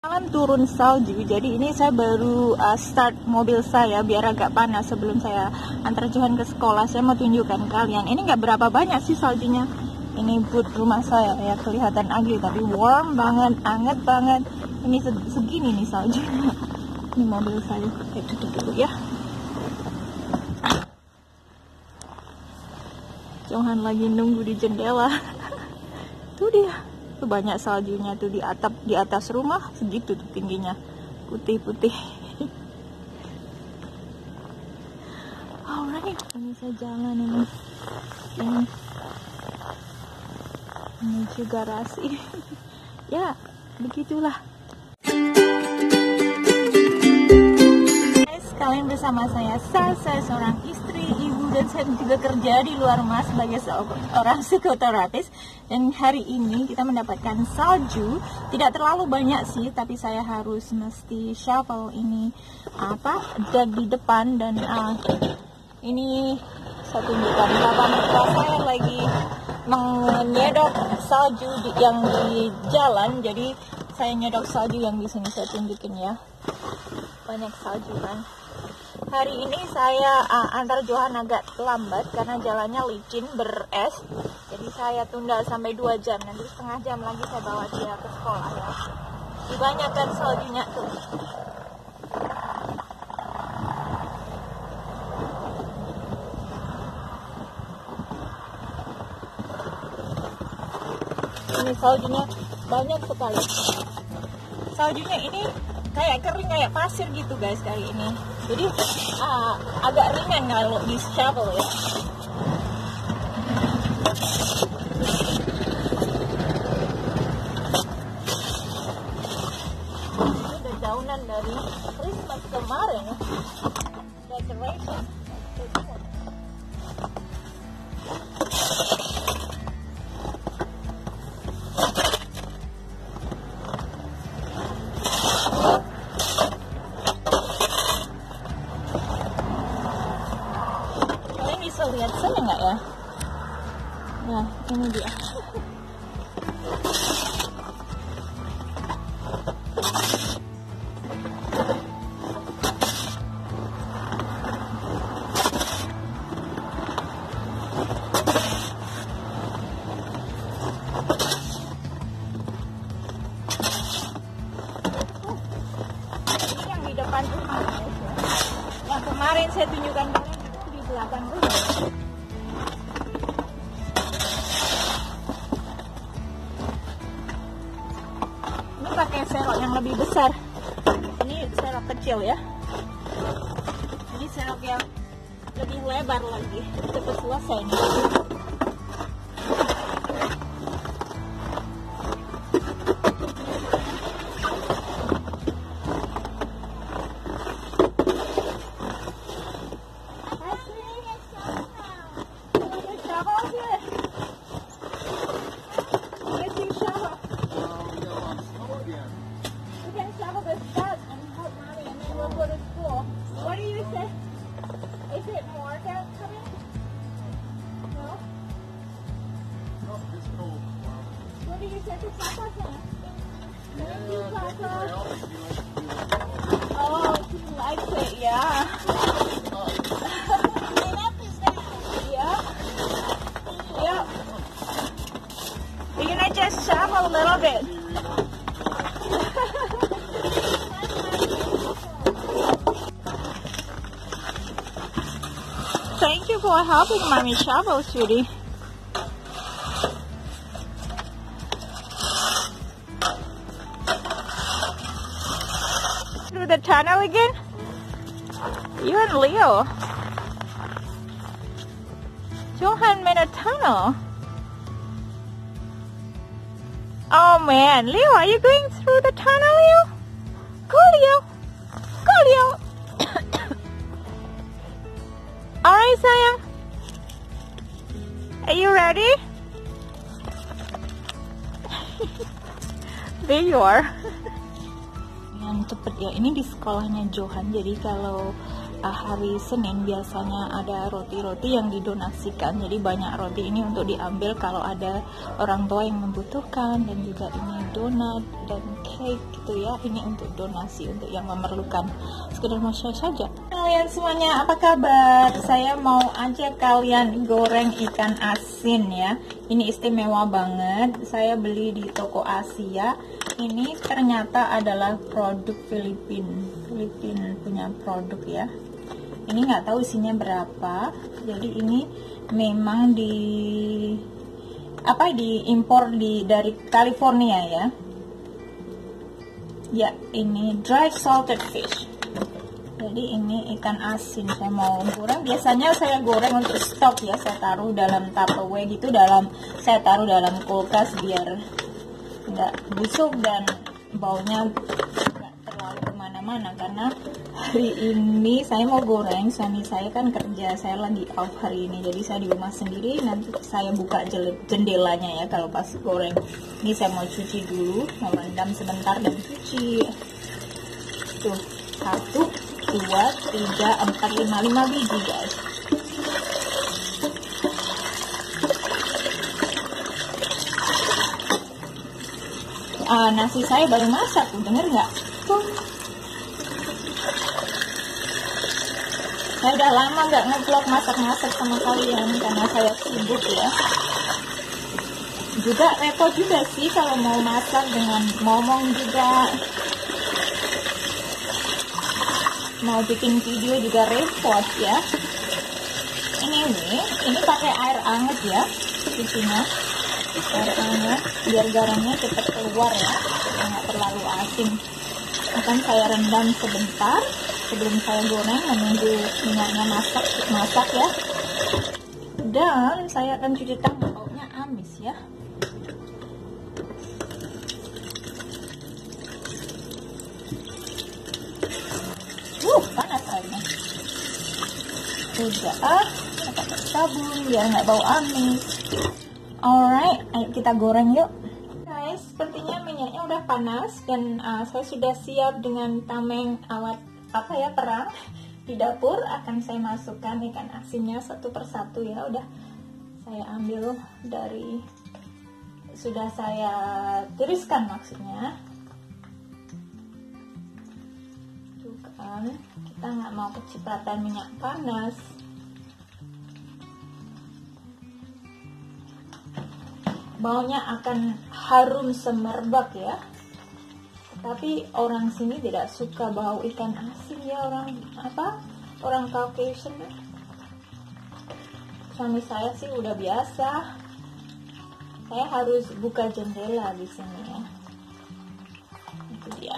Malam turun salju, jadi ini saya baru start mobil saya biar agak panas sebelum saya antar Johan ke sekolah. Saya mau tunjukkan kalian, ini nggak berapa banyak sih saljunya. Ini boot rumah saya ya, kelihatan ugly tapi warm banget, anget banget. Ini segini nih saljunya. Ini mobil saya, saya tutup dulu ya. Johan lagi nunggu di jendela. Tuh dia. Tuh banyak saljunya tuh di atap, di atas rumah segitu tuh tingginya, putih-putih. Alright, ini saya jalan ini menuju garasi. Ya, begitulah. Kalian bersama saya seorang istri, ibu, dan saya juga kerja di luar rumah sebagai seorang psikoterapis. Dan hari ini kita mendapatkan salju, tidak terlalu banyak sih, tapi saya harus mesti shovel ini deck di depan. Dan ini saya tunjukkan bapak mertua saya lagi menyedot salju yang di jalan. Jadi saya nyedot salju yang di sini, saya tunjukin ya, banyak salju kan. Hari ini saya antar Johan agak lambat karena jalannya licin beres. Jadi saya tunda sampai 2 jam. Nanti setengah jam lagi saya bawa dia ke sekolah ya. Dibanyakan saljunya tuh. Ini saljunya banyak sekali. Saljunya ini kayak kering, kayak pasir gitu guys kali ini. Jadi agak ringan kalau di shovel ya. Ini dedaunan dari Christmas kemarin, decoration. Lihat saya nggak ya? Nah, ini dia. Ini yang di depan rumah guys ya. Yang kemarin saya tunjukkan di belakang rumah. Ini pakai serok yang lebih besar. Ini serok kecil ya. Ini serok yang lebih lebar lagi. Cepat selesai nih. What do you say? Is it more that coming? No? No, it's cold. What do you say to Papa? Thank you, Papa. Oh, he likes it, yeah. Yeah. Yeah. We're gonna just shovel a little bit. Thank you for helping Mommy shovel, sweetie. Through the tunnel again? You and Leo. Johan made a tunnel. Oh man, Leo, are you going through the tunnel, Leo? Go, Leo. Go, Leo. Alright, sayang. Are you ready? There you are. Ya, cepet ya. Ini di sekolahnya Johan, jadi kalau hari Senin biasanya ada roti-roti yang didonasikan, jadi banyak roti ini untuk diambil kalau ada orang tua yang membutuhkan. Dan juga ini donat dan cake gitu ya, ini untuk donasi untuk yang memerlukan. Sekedar mau share saja. Kalian semuanya apa kabar? Saya mau ajak kalian goreng ikan asin ya. Ini istimewa banget, saya beli di toko Asia. Ini ternyata adalah produk Filipina punya produk ya. Ini nggak tahu isinya berapa, jadi ini memang diimpor dari California ya. Ya, ini dry salted fish. Jadi ini ikan asin saya mau goreng. Biasanya saya goreng untuk stok ya, saya taruh dalam Tupperware gitu, saya taruh dalam kulkas biar nggak busuk dan baunya nggak terlalu kemana-mana. Karena hari ini saya mau goreng, suami saya kan kerja, saya lagi off hari ini, jadi saya di rumah sendiri. Nanti saya buka jendelanya ya kalau pas goreng. Ini saya mau cuci dulu, mau rendam sebentar dan cuci. Tuh, 1, 2, 3, 4, 5 biji guys. Nasi saya baru masak, denger nggak? Tuh. Saya udah lama nggak nge-vlog masak-masak sama kalian karena saya sibuk ya. Juga repot juga sih kalau mau masak dengan ngomong juga. Mau bikin video juga repot ya. Ini pakai air hangat ya cucinya, air hangat biar garamnya cepat keluar ya, nggak terlalu asin. Akan saya rendam sebentar sebelum saya goreng, menunggu minyaknya masak ya. Dan saya akan cuci tangan, baunya amis ya. Panas airnya. Udah, kita pakai sabun biar nggak bau amis. Alright, ayo kita goreng yuk. Guys, sepertinya minyaknya udah panas dan saya sudah siap dengan tameng alat perang di dapur. Akan saya masukkan ikan asinnya satu persatu ya. Udah saya ambil sudah saya tiriskan maksudnya. Kita nggak mau kecipratan minyak panas. Baunya akan harum semerbak ya. Tapi orang sini tidak suka bau ikan asin ya, orang Caucasian. Suami saya sih udah biasa. Saya harus buka jendela di sini ya. Itu dia.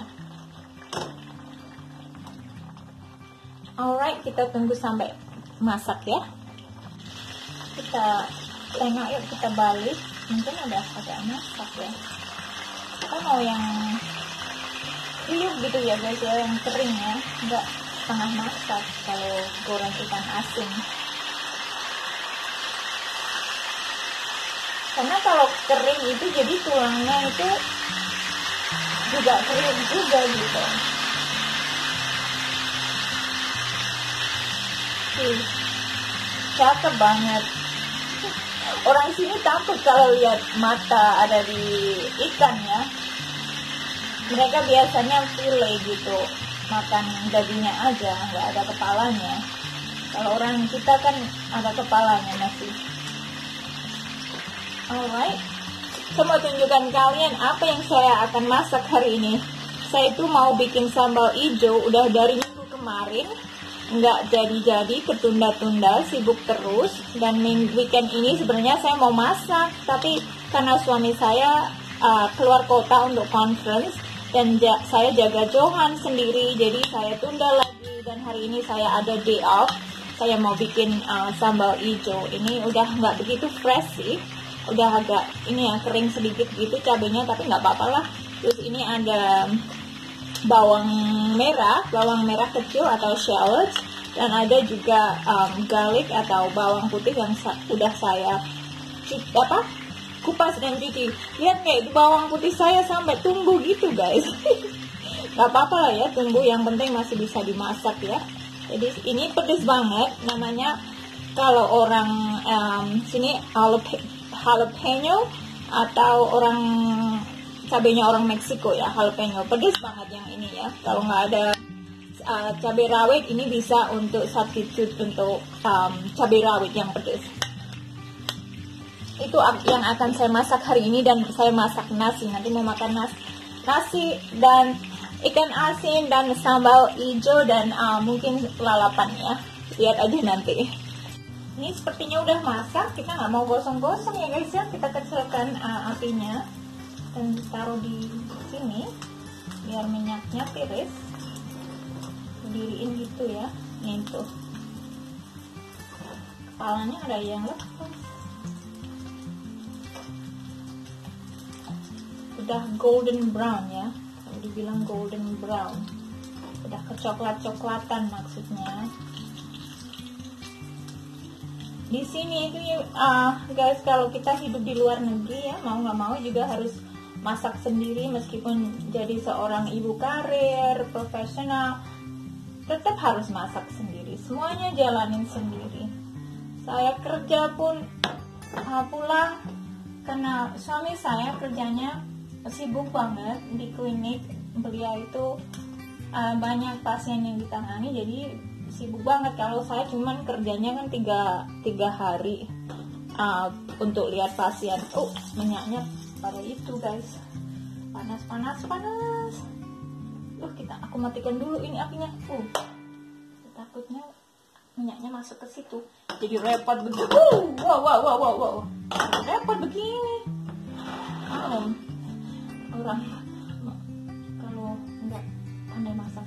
Alright, kita tunggu sampai masak ya. Kita tengok yuk, kita balik. Mungkin udah agak masak ya. Kita mau yang kriuk gitu ya guys ya, yang kering ya, enggak setengah masak kalau goreng ikan asin. Karena kalau kering itu jadi tulangnya itu juga kering juga gitu. Cakep banget. Orang sini takut kalau lihat mata ada di ikan ya. Mereka biasanya file gitu, makan dagingnya aja, nggak ada kepalanya. Kalau orang kita kan ada kepalanya masih. Alright, saya mau tunjukkan kalian apa yang saya akan masak hari ini. Saya itu mau bikin sambal hijau, udah dari minggu kemarin. Nggak jadi-jadi, ketunda-tunda, sibuk terus. Dan weekend ini sebenarnya saya mau masak, tapi karena suami saya keluar kota untuk conference dan saya jaga Johan sendiri, jadi saya tunda lagi. Dan hari ini saya ada day off, saya mau bikin sambal hijau. Ini udah nggak begitu fresh sih, udah agak ini ya, kering sedikit gitu cabenya, tapi nggak apa-apa lah. Terus ini ada bawang merah kecil atau shallots, dan ada juga garlic atau bawang putih yang udah saya kupas dan cuci. Lihat kayak bawang putih saya sampai tumbuh gitu guys. Gak apa-apa lah ya, tunggu, yang penting masih bisa dimasak ya. Jadi ini pedes banget, namanya kalau orang sini jalapeno, atau orang cabenya orang Meksiko ya, jalapeno. Pedes banget yang ini ya. Kalau nggak ada cabai rawit, ini bisa untuk substitute untuk cabai rawit yang pedes. Itu yang akan saya masak hari ini, dan saya masak nasi. Nanti mau makan nasi dan ikan asin dan sambal hijau dan mungkin lalapan ya. Lihat aja nanti. Ini sepertinya udah masak. Kita nggak mau gosong-gosong ya guys ya. Kita kecilkan apinya dan taruh di sini biar minyaknya tiris. Diriin gitu ya. Nih tuh. Kepalanya ada yang lepas. Udah golden brown ya. Dibilang golden brown, udah kecoklat-coklatan maksudnya. Di sini itu guys, kalau kita hidup di luar negeri ya, mau nggak mau juga harus masak sendiri. Meskipun jadi seorang ibu karir profesional, tetap harus masak sendiri, semuanya jalanin sendiri. Saya kerja pun pulang, karena suami saya kerjanya sibuk banget di klinik. Beliau itu banyak pasien yang ditangani, jadi sibuk banget. Kalau saya cuman kerjanya kan tiga hari untuk lihat pasien. Minyaknya pada itu guys, panas. Aku matikan dulu ini apinya. Takutnya minyaknya masuk ke situ, jadi repot begini. Wow, repot begini. Orang kalau nggak pandai masak.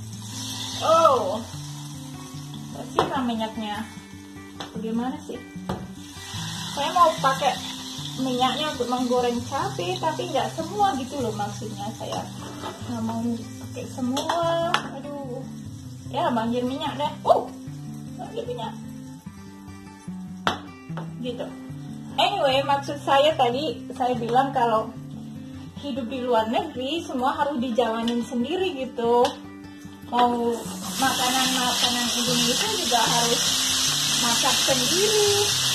Bersihkan minyaknya. Bagaimana sih? Saya mau pakai minyaknya untuk menggoreng cabai, tapi nggak semua gitu loh maksudnya. Saya nggak mau pakai semua. Aduh, ya banjir minyak deh. Banjir minyak. Gitu. Anyway, maksud saya tadi saya bilang kalau hidup di luar negeri semua harus dijalanin sendiri gitu. Mau makanan Indonesia juga harus masak sendiri.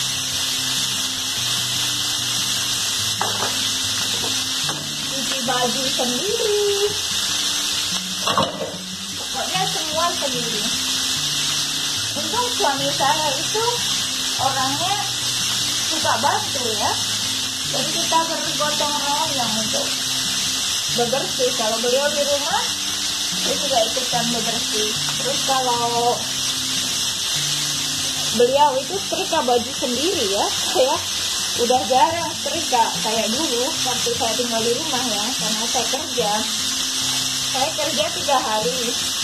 Cuci baju sendiri. Pokoknya semua sendiri. Untung suami saya itu orangnya suka bantu ya. Jadi kita bergotong royong untuk bebersih. Kalau beliau di rumah, dia juga ikutan bebersih. Terus kalau beliau itu setrika baju sendiri ya. Saya udah jarang setrika kayak dulu waktu saya tinggal di rumah ya, karena saya kerja 3 hari.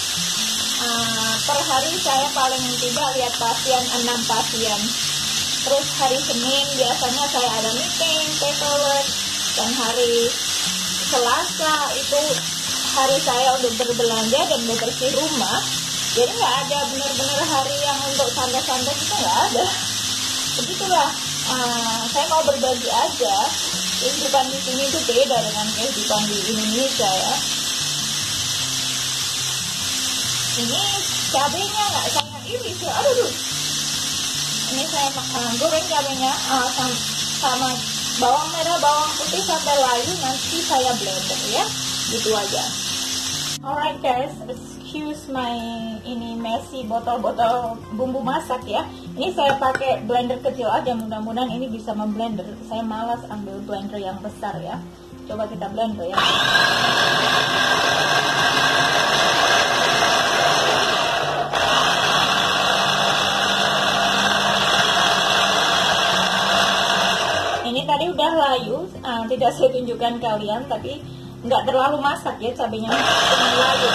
Per hari saya paling tidak lihat pasien 6 pasien. Terus hari Senin biasanya saya ada meeting, paperwork, dan hari Selasa itu hari saya untuk berbelanja dan bebersih rumah. Jadi nggak ada benar-benar hari yang untuk santai-santai, itu nggak ada. Begitulah, saya mau berbagi aja. Kehidupan di sini itu beda dengan kehidupan di Indonesia ya. Ini cabenya nggak saya iris ya. Aduh. Ini saya goreng cabenya sama bawang merah, bawang putih sampai layu, nanti saya blender ya. Gitu aja. Alright guys, excuse my ini messy botol-botol bumbu masak ya. Ini saya pakai blender kecil aja, mudah-mudahan ini bisa memblender. Saya malas ambil blender yang besar ya. Coba kita blender ya. Tadi udah layu, tidak saya tunjukkan kalian, tapi nggak terlalu masak ya, cabenya cuma layu.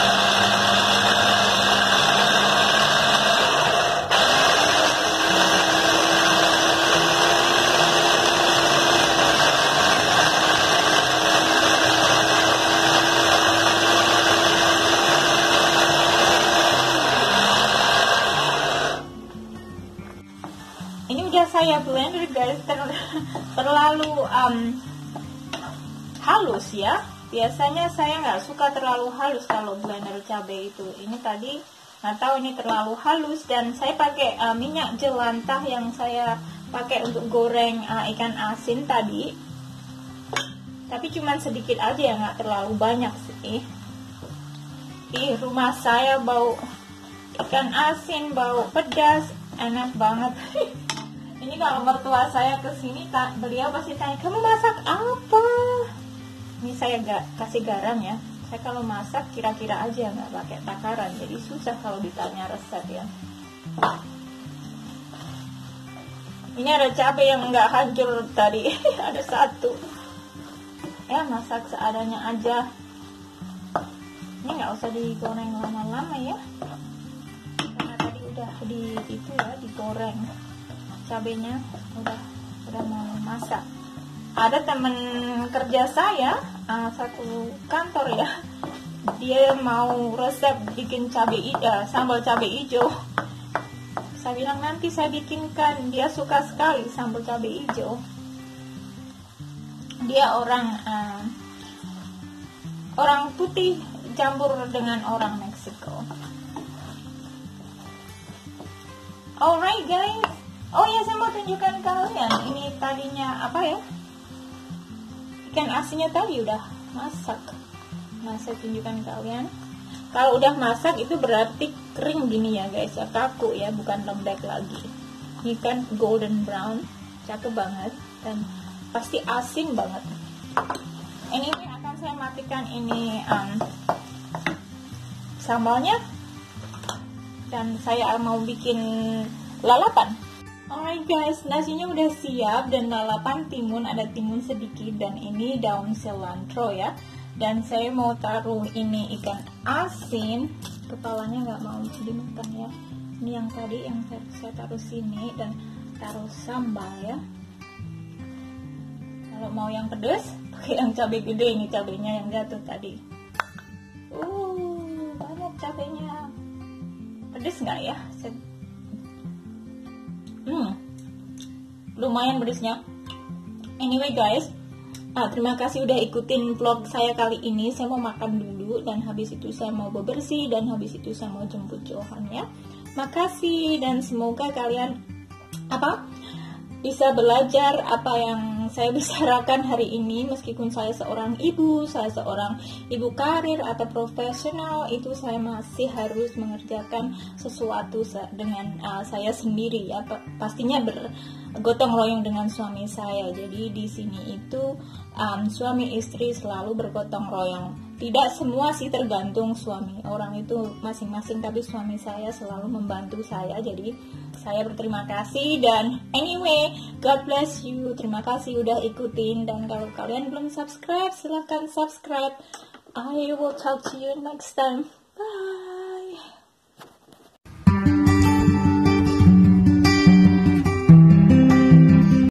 Ini udah saya blender guys, terlalu halus ya, Biasanya saya nggak suka terlalu halus kalau blender cabai itu. Ini tadi nggak tahu ini terlalu halus, dan saya pakai minyak jelantah yang saya pakai untuk goreng ikan asin tadi. Tapi cuman sedikit aja ya, nggak terlalu banyak sih. Di rumah saya bau ikan asin, bau pedas, enak banget. Ini kalau mertua saya kesini, beliau pasti tanya, kamu masak apa? Ini saya nggak kasih garam ya. Saya kalau masak kira-kira aja, nggak pakai takaran. Jadi susah kalau ditanya resep ya. Ini ada cabai yang nggak hancur tadi. Ada satu. Ya masak seadanya aja. Ini nggak usah digoreng lama-lama ya. Karena tadi udah digoreng. Cabenya udah mau masak. Ada teman kerja saya, satu kantor ya, dia mau resep bikin sambal cabai hijau. Saya bilang nanti saya bikinkan, dia suka sekali sambal cabai hijau. Dia orang putih campur dengan orang Meksiko. Alright guys, oh ya saya mau tunjukkan kalian, ini tadinya apa ya? Ikan asinnya tadi udah masak. Nah saya tunjukkan kalian. Kalau udah masak itu berarti kering gini ya guys, ya kaku ya, bukan lembek lagi. Ini kan golden brown, cakep banget dan pasti asin banget. Ini akan saya matikan ini sambalnya, dan saya mau bikin lalapan. Alright guys, nasinya udah siap dan lalapan timun, ada timun sedikit dan ini daun cilantro ya. Dan saya mau taruh ini ikan asin, kepalanya nggak mau dimakan ya. Ini yang tadi yang saya taruh sini, dan taruh sambal ya. Kalau mau yang pedas, pakai yang cabai gede, ini cabainya yang jatuh tadi. Banyak cabainya. Pedas nggak ya? Lumayan pedasnya. Anyway guys, terima kasih udah ikutin vlog saya kali ini. Saya mau makan dulu, dan habis itu saya mau bebersih, dan habis itu saya mau jemput Johan ya. Makasih, dan semoga kalian bisa belajar apa yang saya bicarakan hari ini. Meskipun saya seorang ibu karir atau profesional, itu saya masih harus mengerjakan sesuatu dengan saya sendiri ya. Pastinya bergotong royong dengan suami saya. Jadi di sini itu suami istri selalu bergotong royong. Tidak semua sih, tergantung suami orang itu masing-masing, tapi suami saya selalu membantu saya. Jadi saya berterima kasih, dan anyway, God bless you. Terima kasih udah ikutin, dan kalau kalian belum subscribe, silahkan subscribe. I will talk to you next time.